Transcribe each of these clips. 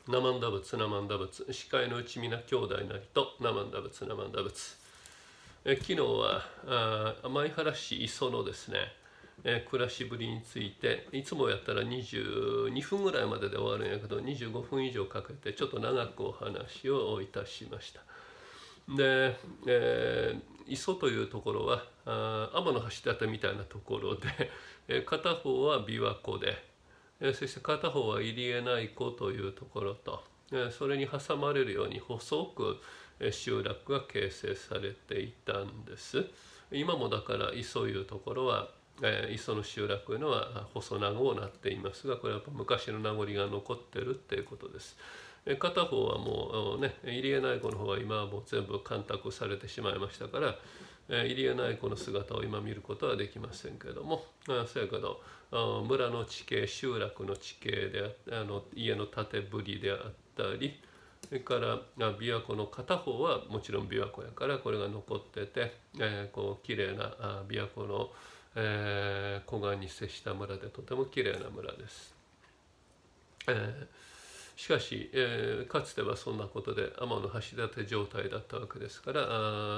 ナマンダ仏、ナマンダ仏、視界の内皆兄弟なりと、ナマンダ仏、ナマンダ仏。昨日は前原市磯のですね、暮らしぶりについて、いつもやったら22分ぐらいまでで終わるんやけど、25分以上かけてちょっと長くお話をいたしました。で、磯というところは天橋立みたいなところで、片方は琵琶湖で、そして片方は入江内湖というところと、それに挟まれるように細く集落が形成されていたんです。今もだから磯いうところは、磯の集落というのは細長をなっていますが、これはやっぱ昔の名残が残ってるっていうことです。片方はもうね、入江内湖の方は今はもう全部干拓されてしまいましたから、入江内湖の姿を今見ることはできませんけども、そうやけど村の地形、集落の地形で家の建ぶりであったり、それから琵琶湖の片方はもちろん琵琶湖やからこれが残ってて、こう綺麗な琵琶湖の、湖岸に接した村でとても綺麗な村です。しかし、かつてはそんなことで天橋立状態だったわけですから、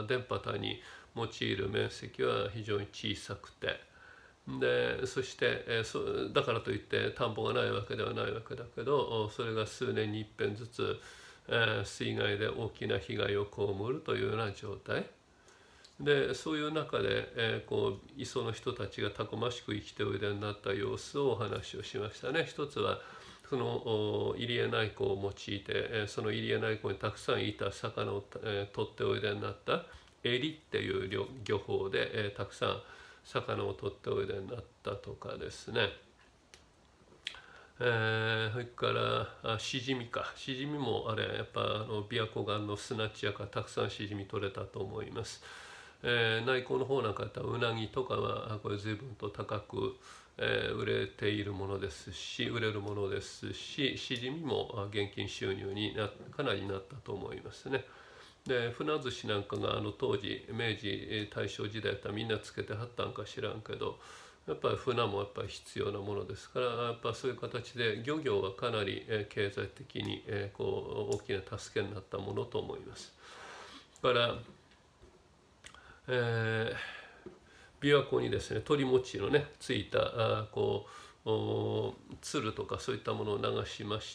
田畑に用いる面積は非常に小さくて、でそして、だからといって田んぼがないわけではないわけだけど、それが数年に一遍ずつ、水害で大きな被害を被るというような状態で、そういう中で、こう磯の人たちがたくましく生きておいでになった様子をお話をしましたね。一つはその入江内湖を用いて、その入江内湖にたくさんいた魚を、取っておいでになったエリっていう漁法で、たくさん魚を取っておいでになったとかですね。それからシジミか、シジミもあれやっぱ琵琶湖岸の砂地やからたくさんシジミ取れたと思います。内湖の方なんかやったらウナギとかはこれ随分と高く、売れているものですし、売れるものですし、シジミも現金収入にかなりなったと思いますね。で船寿司なんかが当時明治大正時代やったらみんなつけてはったんか知らんけど、やっぱり船もやっぱり必要なものですから、やっぱそういう形で漁業はかなり経済的にこう大きな助けになったものと思います。だから、琵琶湖にですね鳥もちのねついたこう鶴とかそういったものを流しまして、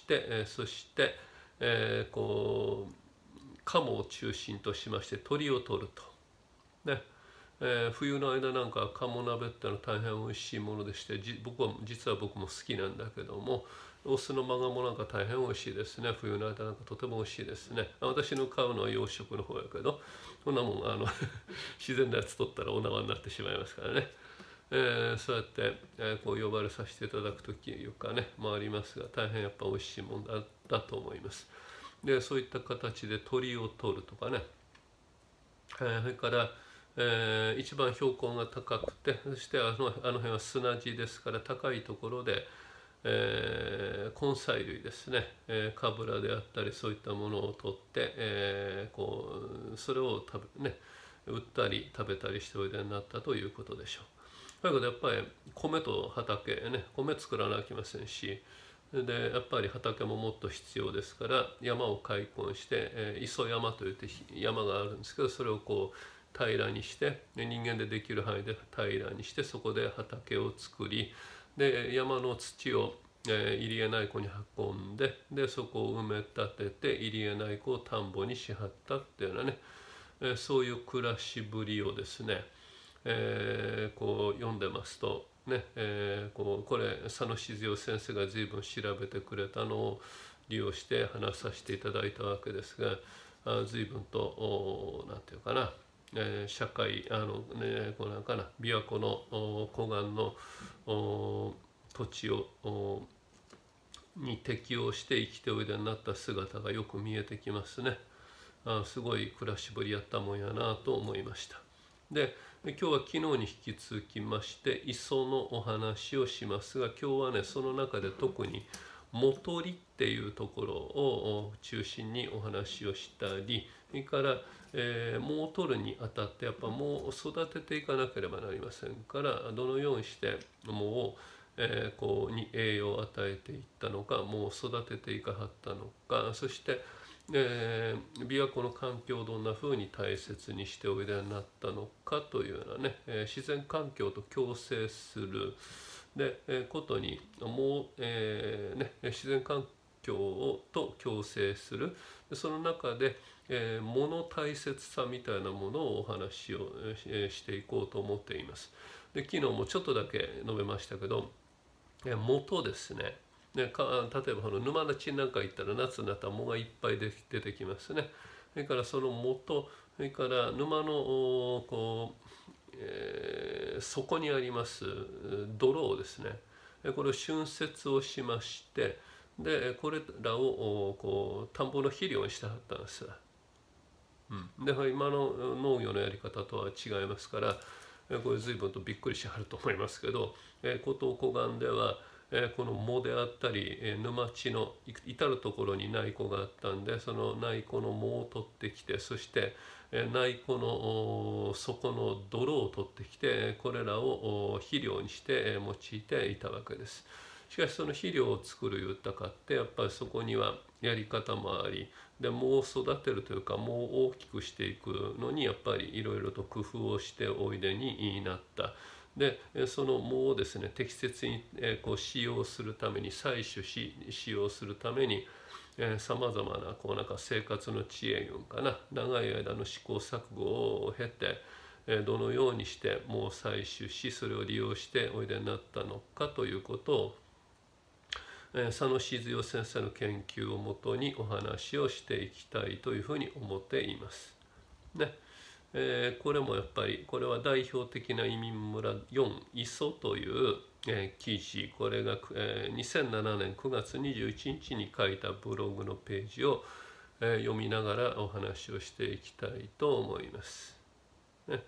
そして、こう鴨を中心としまして鳥を取ると。ね冬の間なんか鴨鍋ってのは大変美味しいものでして、実は僕も好きなんだけども、オスのマガモなんか大変美味しいですね。冬の間なんかとても美味しいですね。私の飼うのは養殖の方やけど、こんなもん自然なやつ取ったらお縄になってしまいますからね。そうやって、こう呼ばれさせていただく時いうかねもありますが、大変やっぱ美味しいもんだと思います。でそういった形で鳥を取るとかね、それから、一番標高が高くて、そしてあの辺は砂地ですから高いところで、根菜類ですね、カブラであったりそういったものを取って、それを売ったり食べたりしておいでになったということでしょう。だけどやっぱり米と畑ね、米作らなきゃいけませんし、でやっぱり畑ももっと必要ですから山を開墾して、磯山といって山があるんですけど、それをこう平らにして、人間でできる範囲で平らにして、そこで畑を作り、で山の土を入江内湖に運んで、でそこを埋め立てて入江内湖を田んぼにしはったっていうようなね、そういう暮らしぶりをですね、こう読んでますとね、これ佐野静代先生が随分調べてくれたのを利用して話させていただいたわけですが、随分と何て言うかな、社会こうなんかな琵琶湖の湖岸の土地に適応して生きておいでになった姿がよく見えてきますね。すごい暮らしぶりやったもんやなと思いました。で今日は昨日に引き続きまして磯のお話をしますが、今日はねその中で特に元利っていうところを中心にお話をしたり、それから藻を取るにあたってやっぱ藻を育てていかなければなりませんから、どのようにして藻をに栄養を与えていったのか、もう育てていかはったのか、そして、琵琶湖の環境をどんなふうに大切にしておいでになったのかというようなね、自然環境と共生することにもう、自然環境と共生する、その中で、物大切さみたいなものをお話をしていこうと思っています。で昨日もちょっとだけ述べましたけど、元ですね。例えば沼の地なんか行ったら夏になったら藻がいっぱい出てきますね。それからその元、それから沼の底にあります泥をですね、これを浚渫をしまして、でこれらを田んぼの肥料にしてはったんです。で今の農業のやり方とは違いますから、これ随分とびっくりしはると思いますけど、湖東湖岸ではこの藻であったり沼地の至る所に内湖があったんで、その内湖の藻を取ってきて、そして内湖の底の泥を取ってきて、これらを肥料にして用いていたわけです。しかしその肥料を作る言ったかって、やっぱりそこにはやり方もあり、で藻を育てるというか藻を大きくしていくのにやっぱりいろいろと工夫をしておいでになった。でその藻をですね適切に使用するために、採取し使用するためにさまざまななんか生活の知恵いうんかな、長い間の試行錯誤を経てどのようにして藻を採取し、それを利用しておいでになったのかということを佐野静代先生の研究をもとにお話をしていきたいというふうに思っています。ね。これもやっぱりこれは代表的な移民村4磯という、記事、これが、2007年9月21日に書いたブログのページを、読みながらお話をしていきたいと思います。ね。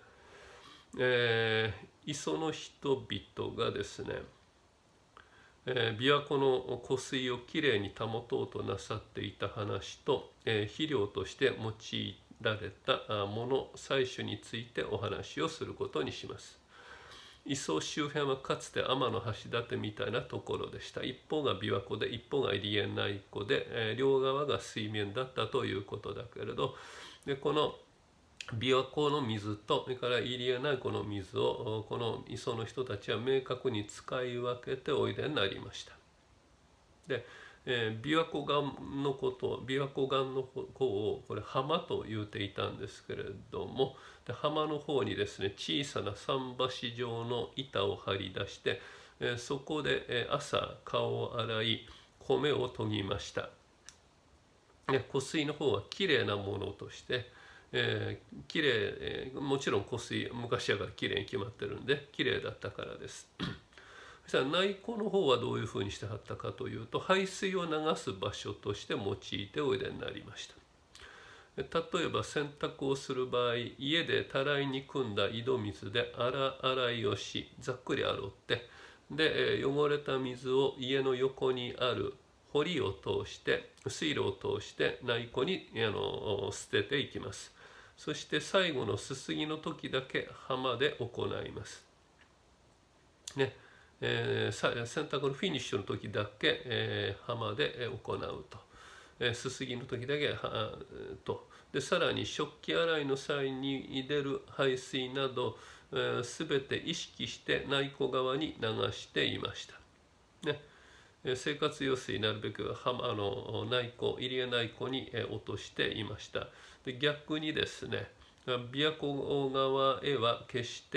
磯の人々がですね、琵琶湖の湖水をきれいに保とうとなさっていた話と、肥料として用いられたもの採取についてお話をすることにします。磯周辺はかつて天橋立みたいなところでした。一方が琵琶湖で一方が入江内湖で、両側が水面だったということだけれど、でこの琵琶湖の水とそれから入江内湖の水をこの磯の人たちは明確に使い分けておいでになりました。で、琵琶湖岸のこと琵琶湖岸の方をこれ浜と言うていたんですけれども、で浜の方にですね小さな桟橋状の板を張り出して、そこで朝顔を洗い米を研ぎました。湖水の方はきれいなものとしてきれい、もちろん湖水昔やからきれいに決まってるんできれいだったからです。そしたら内湖の方はどういうふうにしてはったかというと、排水を流す場所として用いておいでになりました。例えば洗濯をする場合、家でたらいに汲んだ井戸水で洗いをし、ざっくり洗って、で汚れた水を家の横にある堀を通して水路を通して内湖に捨てていきます。そして最後のすすぎの時だけ浜で行います。ね。洗濯のフィニッシュの時だけ、浜で行うと。すすぎの時だけでさらに食器洗いの際に出る排水など、全て意識して内湖側に流していました。ね。生活用水なるべく浜の内湖入江内湖に落としていました。で逆にですね琵琶湖側へは決して、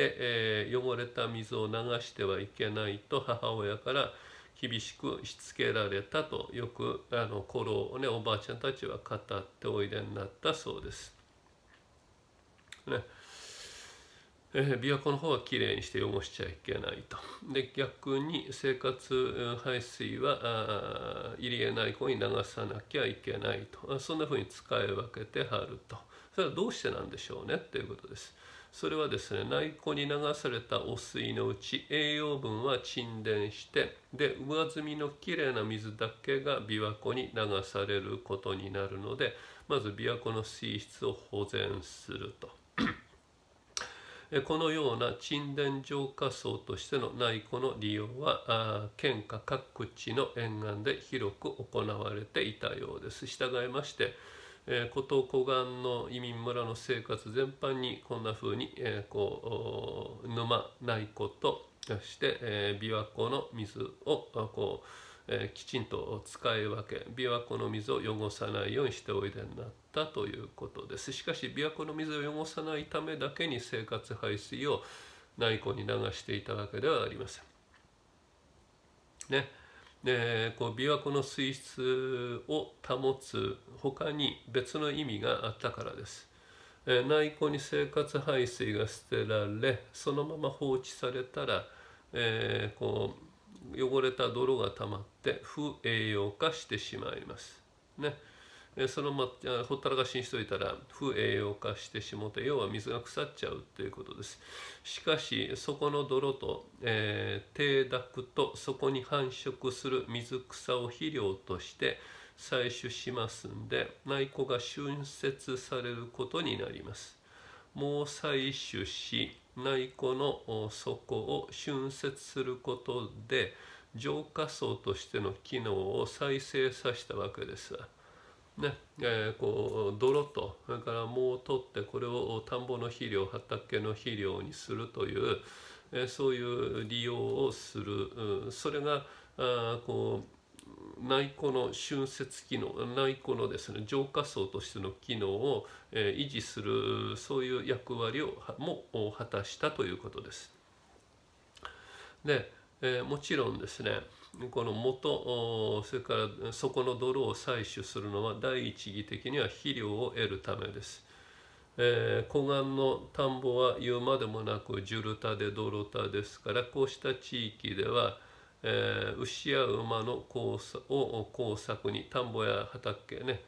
汚れた水を流してはいけないと母親から厳しくしつけられたとよく頃をねおばあちゃんたちは語っておいでになったそうです。ね。琵琶湖の方はきれいにして汚しちゃいけないと。で逆に生活排水は入江内湖に流さなきゃいけないと、そんなふうに使い分けてはると。それはどうしてなんでしょうねっていうことです。それはですね内湖に流された汚水のうち栄養分は沈殿して、で上澄みのきれいな水だけが琵琶湖に流されることになるので、まず琵琶湖の水質を保全すると。 このような沈殿浄化層としての内湖の利用は県下各地の沿岸で広く行われていたようです。従いまして湖東湖岸の移民村の生活全般にこんなふうに沼内湖として琵琶湖の水をきちんと使い分け、琵琶湖の水を汚さないようにしておいでになったということです。しかし琵琶湖の水を汚さないためだけに生活排水を内湖に流していたわけではありません。ね。琵琶湖の水質を保つ他に別の意味があったからです。内湖に生活排水が捨てられ、そのまま放置されたら、汚れた泥が溜まって不栄養化してしまいます。ね。そのほったらかしにしといたら不栄養化してしもうて、要は水が腐っちゃうということです。しかしそこの泥と、低濁とそこに繁殖する水草を肥料として採取しますんで、内湖が浚渫されることになります。もう採取し内湖の底を浚渫することで浄化層としての機能を再生させたわけですわ。ね、泥とそれから藻を取ってこれを田んぼの肥料、畑の肥料にするという、そういう利用をする、それが内湖の浚渫機能、内湖のですね浄化層としての機能を、維持する、そういう役割をも果たしたということです。で、もちろんですね、この元、それからそこの泥を採取するのは第一義的には肥料を得るためです。湖岸の田んぼは言うまでもなく地ルタで泥田ですから、こうした地域では、牛や馬の耕作に田んぼや畑ね、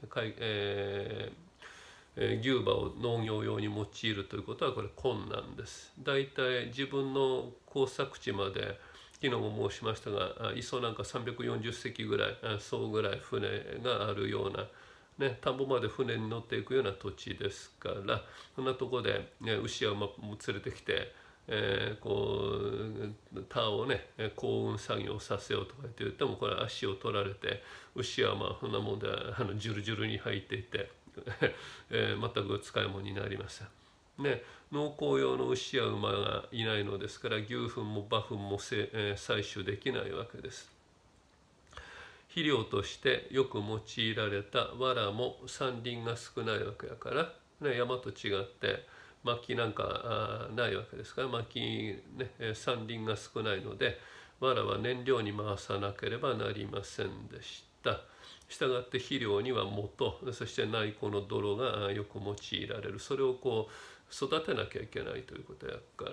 牛馬を農業用に用いるということはこれ困難です。だいたい自分の耕作地まで、昨日も申しましたが、磯なんか340隻ぐらい、そうぐらい船があるような、ね、田んぼまで船に乗っていくような土地ですから、そんなところで、牛や馬も連れてきて、田をね耕運作業させようとか言っても、これ足を取られて、牛はそんなもんでジュルジュルに入っていて全く使い物になりません。ね、農耕用の牛や馬がいないのですから、牛糞も馬糞も採取できないわけです。肥料としてよく用いられた藁も山林が少ないわけだから、ね、山と違って薪なんかないわけですから、薪、ね、山林が少ないので藁は燃料に回さなければなりませんでした。したがって肥料には元、そして内湖の泥がよく用いられる、それを育てなきゃいけないということやから、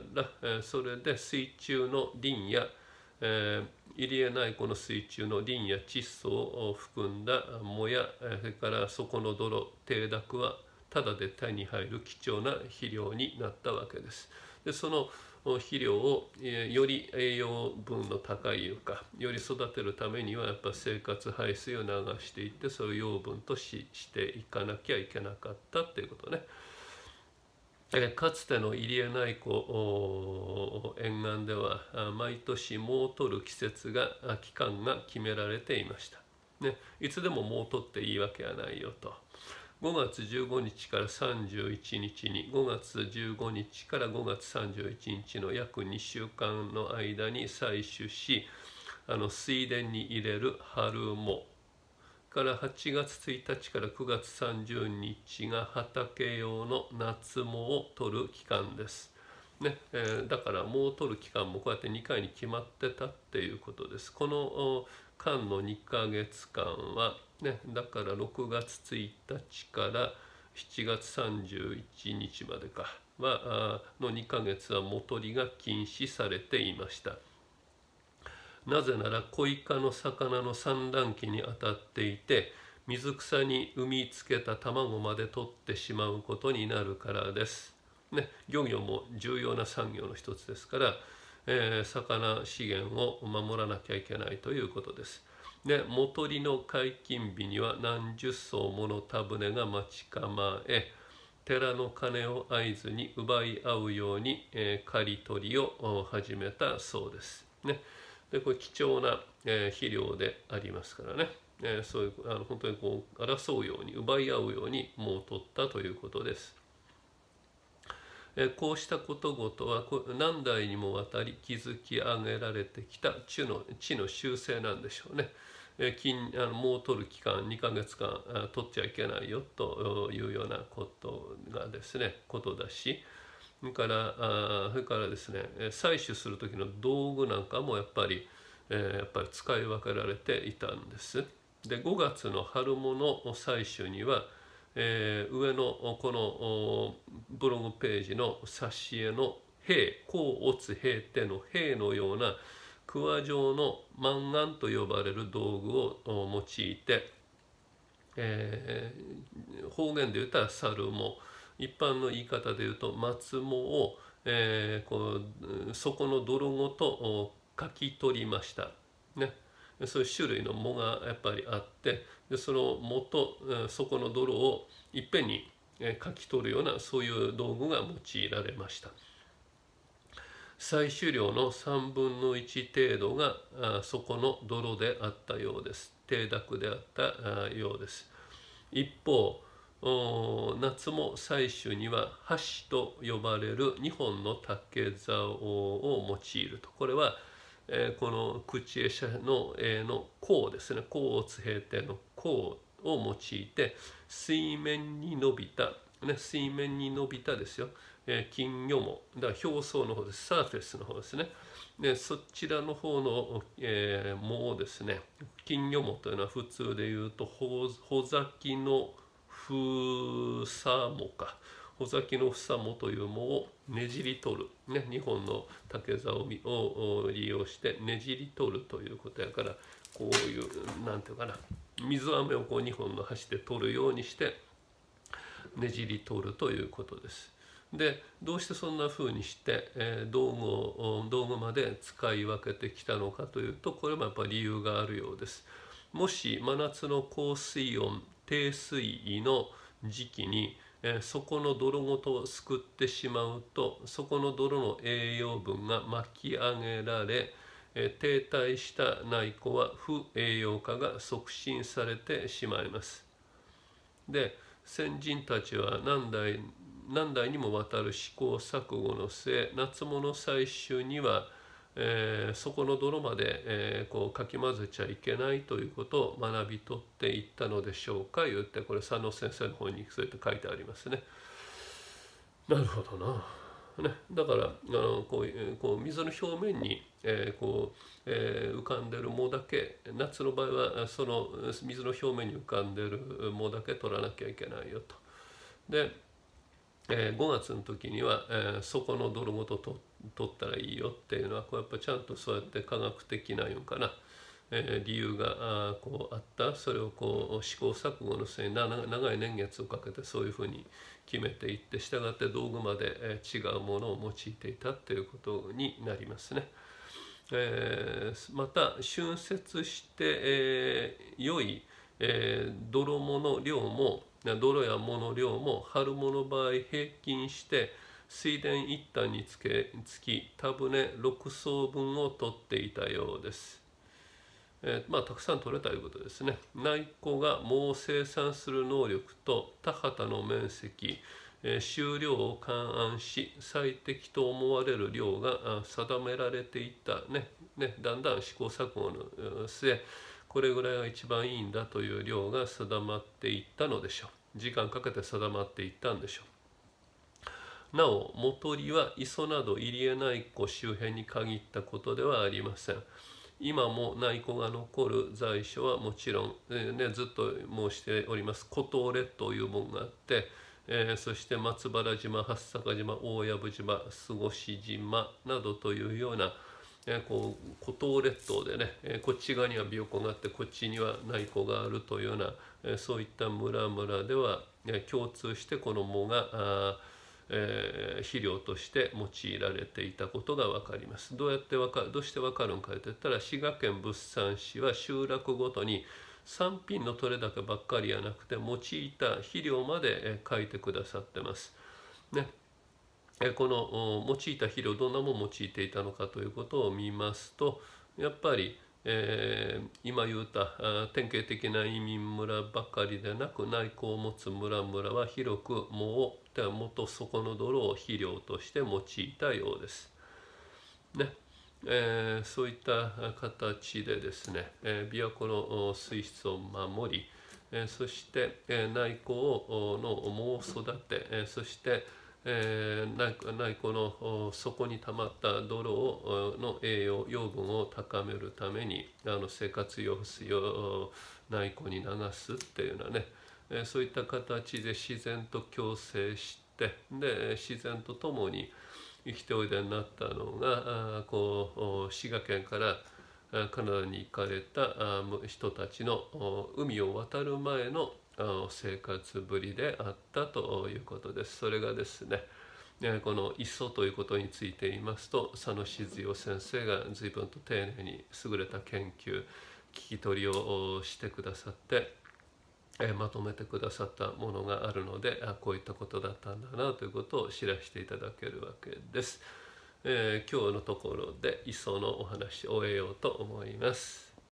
それで水中のリンや、入江内湖の水中のリンや窒素を含んだ藻や、それからそこの泥、低濁はただで手に入る貴重な肥料になったわけです。でその肥料をより栄養分の高いいうか、より育てるためにはやっぱ生活排水を流していって、そういう養分としていかなきゃいけなかったっていうことね。かつての入江内湖沿岸では毎年藻を取る期間が決められていました。ね、いつでも藻を取っていいわけはないよと。5月15日から31日に、5月15日から5月31日の約2週間の間に採取し、水田に入れる春藻から8月1日から9月30日が畑用の夏藻を取る期間です。ねだから藻を取る期間もこうやって2回に決まってたっていうことです。この間の2ヶ月間は、ね、だから6月1日から7月31日までかの2ヶ月は藻取りが禁止されていました。なぜならコイ科の魚の産卵期にあたっていて、水草に産みつけた卵まで取ってしまうことになるからです。ね、漁業も重要な産業の一つですから、魚資源を守らなきゃいけないということです。で、藻取りの解禁日には何十艘もの田船が待ち構え、 寺の金を合図に奪い合うように、刈り取りを始めたそうです。ね、でこれ貴重な、肥料でありますからね、そういう本当にこう争うように奪い合うようにもう取ったということです。こうしたことごとは何代にもわたり築き上げられてきた地の習性なんでしょうね。もう取る期間2ヶ月間取っちゃいけないよというようなことがですね、ことだし、それからですね、採取する時の道具なんかもやっぱり使い分けられていたんです。で5月の春物採取には、上のこのブログページの挿絵の兵、甲乙兵手の兵のような桑状のマンガンと呼ばれる道具を用いて、方言で言ったら猿も、一般の言い方で言うと松藻を、底の泥ごとかき取りました。ね、そういう種類の藻がやっぱりあって、でその藻と底の泥をいっぺんにかき取るようなそういう道具が用いられました。採取量の3分の1程度が底の泥であったようです。低濁であったようです。一方、夏も採取には箸と呼ばれる2本の竹竿を用いると。これは、この口絵社の絵の甲ですね、甲乙平定の甲を用いて水面に伸びた、水面に伸びたですよ、金魚藻、だから表層の方です、サーフェスの方ですね。でそちらの方の、藻をですね、金魚藻というのは普通でいうと穂咲の房藻か、穂咲の房藻という藻をねじり取る、ね、2本の竹竿を利用してねじり取るということやから、こういうなんていうかな、水飴をこう2本の箸で取るようにしてねじり取るということです。でどうしてそんなふうにして、道具まで使い分けてきたのかというと、これもやっぱり理由があるようです。もし真夏の高水温低水位の時期に、そこの泥ごとすくってしまうと、そこの泥の栄養分が巻き上げられ、停滞した内湖は不栄養化が促進されてしまいます。で先人たちは何代にもわたる試行錯誤の末、夏物採取には、そこの泥まで、こうかき混ぜちゃいけないということを学び取っていったのでしょうか、言って、これ佐野先生の方にそうやって書いてありますね。なるほどな。ね、だからこう水の表面に、浮かんでる藻だけ、夏の場合はその水の表面に浮かんでる藻だけ取らなきゃいけないよと。で、5月の時には、そこの泥ごと取ったらいいよっていうのは、こうやっぱちゃんとそうやって科学的ないうかな、理由がこうあった。それをこう試行錯誤の末に長い年月をかけてそういうふうに決めていって、従って道具まで違うものを用いていたということになりますね。また浚渫して、良い、泥藻の量も泥や藻の量も春藻の場合平均して水田一反につき田船6艘分を取っていたようです。たくさん取れたということですね。内湖が藻を生産する能力と田畑の面積、収量を勘案し最適と思われる量が定められていっただんだん試行錯誤の末、これぐらいが一番いいんだという量が定まっていったのでしょう。時間かけて定まっていったんでしょう。なお藻取りは磯など入江内湖周辺に限ったことではありません。今も内湖が残る在所はもちろん、ずっと申しております五島列島というものがあって、そして松原島、八坂島、大藪島、須越島などというような、五島列島でね、こっち側には琵琶湖があってこっちには内湖があるというような、そういった村々では、共通してこの藻が肥料として用いられていたことが分かります。どうして分かるんかといったら、滋賀県物産市は集落ごとに産品の取れ高ばっかりやなくて用いた肥料まで書いてくださってます。ね、この用いた肥料どんなものを用いていたのかということを見ますと、やっぱり、今言うた典型的な移民村ばかりでなく、内向を持つ村々は広く元底の泥を肥料として用いたようです。ね、そういった形でですね、琵琶湖の水質を守り、そして、内向の藻を育て、そして内湖の底に溜まった泥の養分を高めるために生活用水を内湖に流すっていうようなね、そういった形で自然と共生して、で自然とともに生きておいでになったのが滋賀県からカナダに行かれた人たちの海を渡る前の生活ぶりであったということです。それがですね、この磯ということについて言いますと、佐野静代先生が随分と丁寧に優れた研究聞き取りをしてくださって、まとめてくださったものがあるので、こういったことだったんだなということを知らせていただけるわけです。今日のところで磯のお話を終えようと思います。